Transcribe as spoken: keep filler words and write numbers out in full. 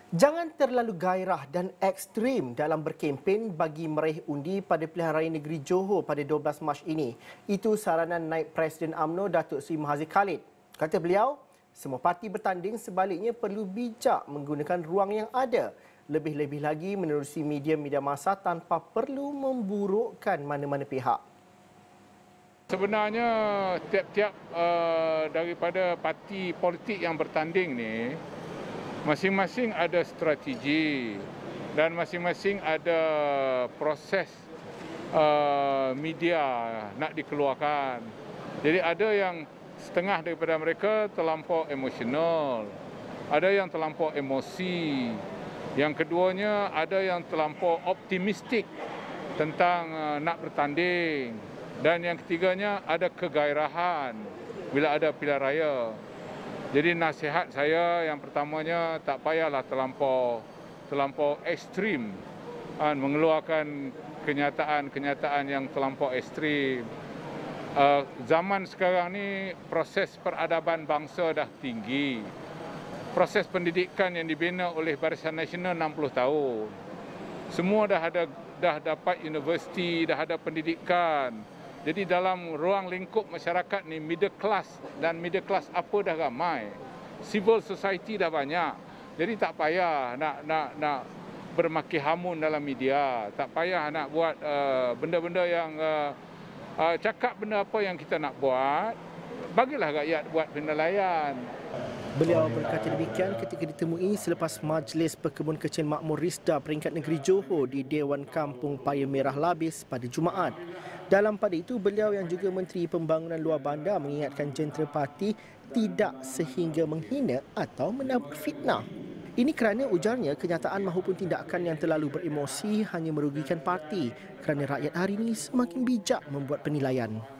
Jangan terlalu gairah dan ekstrim dalam berkempen bagi meraih undi pada pilihan raya negeri Johor pada dua belas Mac ini. Itu saranan Naib Presiden U M N O Datuk Seri Mahathir Khalid. Kata beliau, semua parti bertanding sebaliknya perlu bijak menggunakan ruang yang ada. Lebih-lebih lagi menerusi media-media massa tanpa perlu memburukkan mana-mana pihak. Sebenarnya tiap-tiap uh, daripada parti politik yang bertanding ni, masing-masing ada strategi dan masing-masing ada proses uh, media nak dikeluarkan. Jadi ada yang setengah daripada mereka terlampau emosional, ada yang terlampau emosi, yang keduanya ada yang terlampau optimistik tentang uh, nak bertanding, dan yang ketiganya ada kegairahan bila ada pilihan raya. Jadi nasihat saya yang pertamanya, tak payahlah terlampau terlampau ekstrim kan, mengeluarkan kenyataan-kenyataan yang terlampau ekstrim. Uh, zaman sekarang ni proses peradaban bangsa dah tinggi. Proses pendidikan yang dibina oleh Barisan Nasional enam puluh tahun. Semua dah ada dah dapat universiti, dah ada pendidikan. Jadi dalam ruang lingkup masyarakat ni, middle class dan middle class apa dah ramai. Civil society dah banyak. Jadi tak payah nak nak nak bermaki hamun dalam media. Tak payah nak buat uh, benda-benda yang uh, uh, cakap benda apa yang kita nak buat. Bagilah rakyat buat penilaian. Beliau berkata demikian ketika ditemui selepas Majlis Pekebun Kecil Makmur Risda peringkat negeri Johor di Dewan Kampung Paya Merah Labis pada Jumaat. Dalam pada itu, beliau yang juga Menteri Pembangunan Luar Bandar mengingatkan jentera parti tidak sehingga menghina atau menabur fitnah. Ini kerana ujarnya kenyataan mahupun tindakan yang terlalu beremosi hanya merugikan parti kerana rakyat hari ini semakin bijak membuat penilaian.